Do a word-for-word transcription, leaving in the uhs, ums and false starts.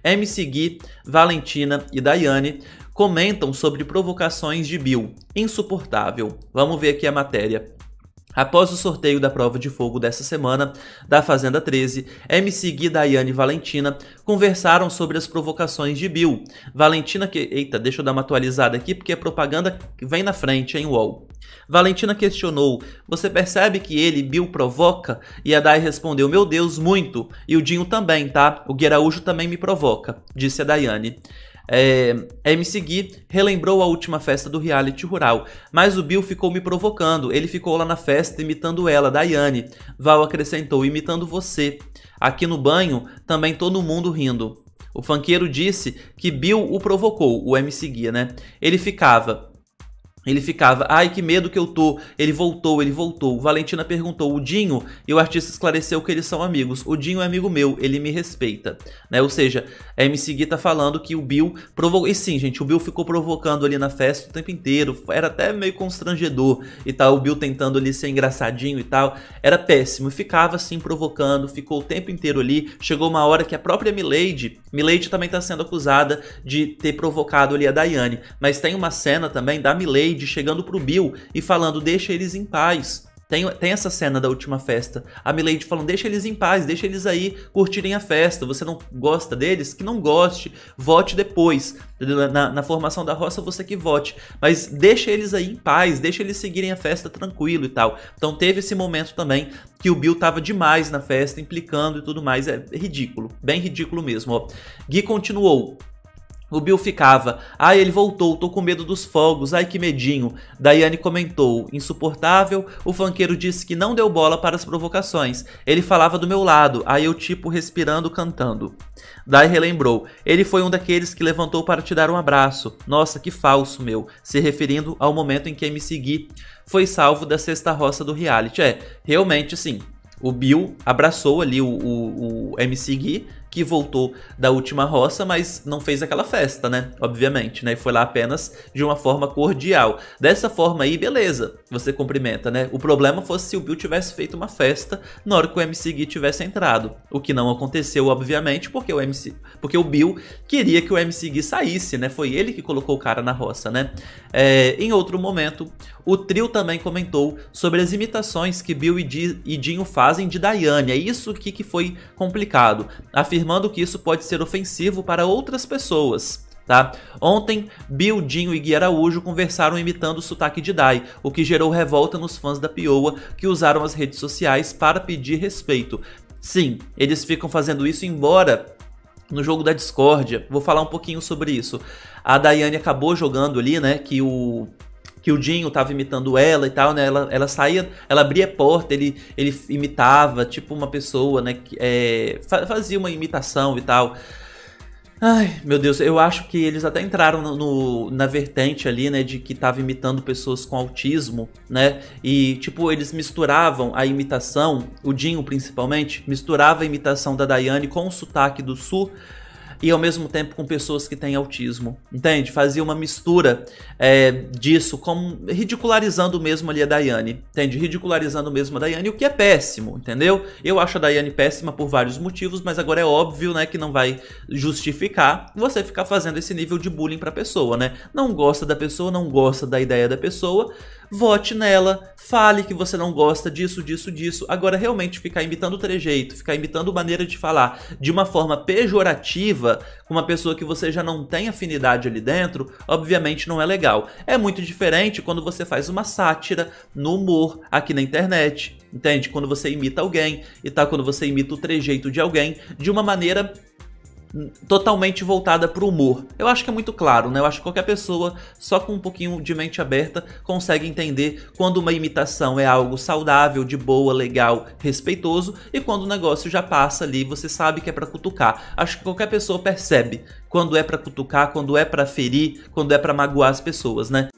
M C Gui, Valentina e Daiane comentam sobre provocações de Bill. Insuportável. Vamos ver aqui a matéria. Após o sorteio da prova de fogo dessa semana, da Fazenda treze, M C Gui, Daiane e Valentina conversaram sobre as provocações de Bill. Valentina que... Eita, deixa eu dar uma atualizada aqui, porque a propaganda vem na frente, hein, U O L. Valentina questionou, você percebe que ele, Bill, provoca? E a Dai respondeu, meu Deus, muito. E o Dinho também, tá? O Gui Araújo também me provoca, disse a Daiane. É, M C Gui relembrou a última festa do reality rural, mas o Bill ficou me provocando, ele ficou lá na festa imitando ela, Daiane. Val acrescentou, imitando você. Aqui no banho, também todo mundo rindo. O funkeiro disse que Bill o provocou, o M C Gui, né? Ele ficava... Ele ficava, ai que medo que eu tô, ele voltou, ele voltou. Valentina perguntou, o Dinho? E o artista esclareceu que eles são amigos. O Dinho é amigo meu, ele me respeita. Né? Ou seja, a M C Gui tá falando que o Bill provocou. E sim, gente, o Bill ficou provocando ali na festa o tempo inteiro. Era até meio constrangedor e tal. O Bill tentando ali ser engraçadinho e tal. Era péssimo. Ficava assim provocando, ficou o tempo inteiro ali. Chegou uma hora que a própria Milady, Milady também tá sendo acusada de ter provocado ali a Daiane. Mas tem uma cena também da Milady chegando pro Bill e falando, deixa eles em paz. Tem, tem essa cena da última festa. A Milady falando, deixa eles em paz, deixa eles aí curtirem a festa. Você não gosta deles? Que não goste. Vote depois. Na, na formação da roça, você que vote. Mas deixa eles aí em paz, deixa eles seguirem a festa tranquilo e tal. Então teve esse momento também que o Bill tava demais na festa, implicando e tudo mais. É ridículo, bem ridículo mesmo. Ó. Gui continuou. O Bill ficava, ai ele voltou, tô com medo dos fogos, ai que medinho. Daiane comentou, insuportável, o funkeiro disse que não deu bola para as provocações. Ele falava do meu lado, aí eu tipo respirando, cantando. Dai relembrou, ele foi um daqueles que levantou para te dar um abraço. Nossa, que falso meu, se referindo ao momento em que M C Gui foi salvo da sexta roça do reality. É, realmente sim, o Bill abraçou ali o, o, o M C Gui, que voltou da última roça, mas não fez aquela festa, né? Obviamente, né? E foi lá apenas de uma forma cordial. Dessa forma aí, beleza, você cumprimenta, né? O problema fosse se o Bill tivesse feito uma festa na hora que o M C Gui tivesse entrado. O que não aconteceu, obviamente, porque o M C... porque o Bill queria que o M C Gui saísse, né? Foi ele que colocou o cara na roça, né? É... Em outro momento, o trio também comentou sobre as imitações que Bill e Dinho fazem de Daiane. É isso aqui que foi complicado. Afirmando que isso pode ser ofensivo para outras pessoas. Tá? Ontem, Bill, Dinho e Gui Araújo conversaram imitando o sotaque de Dai, o que gerou revolta nos fãs da Pioa que usaram as redes sociais para pedir respeito. Sim, eles ficam fazendo isso embora no jogo da discórdia. Vou falar um pouquinho sobre isso. A Daiane acabou jogando ali, né, que o... que o Dinho tava imitando ela e tal, né? Ela, ela saía, ela abria a porta, ele, ele imitava, tipo uma pessoa, né? Que, é, fazia uma imitação e tal. Ai, meu Deus, eu acho que eles até entraram no, no, na vertente ali, né? De que tava imitando pessoas com autismo, né? E, tipo, eles misturavam a imitação, o Dinho principalmente, misturava a imitação da Daiane com o sotaque do Sul, e ao mesmo tempo com pessoas que têm autismo, entende? Fazia uma mistura é, disso, como ridicularizando mesmo ali a Daiane, entende? Ridicularizando mesmo a Daiane, o que é péssimo, entendeu? Eu acho a Daiane péssima por vários motivos, mas agora é óbvio, né, que não vai justificar você ficar fazendo esse nível de bullying pra pessoa, né? Não gosta da pessoa, não gosta da ideia da pessoa, vote nela, fale que você não gosta disso, disso, disso. Agora, realmente ficar imitando o trejeito, ficar imitando maneira de falar de uma forma pejorativa com uma pessoa que você já não tem afinidade ali dentro, obviamente não é legal. É muito diferente quando você faz uma sátira no humor aqui na internet, entende? Quando você imita alguém e tal, quando você imita o trejeito de alguém de uma maneira totalmente voltada para o humor. Eu acho que é muito claro, né? Eu acho que qualquer pessoa, só com um pouquinho de mente aberta, consegue entender quando uma imitação é algo saudável, de boa, legal, respeitoso, e quando o negócio já passa ali, você sabe que é para cutucar. Acho que qualquer pessoa percebe quando é para cutucar, quando é para ferir, quando é para magoar as pessoas, né?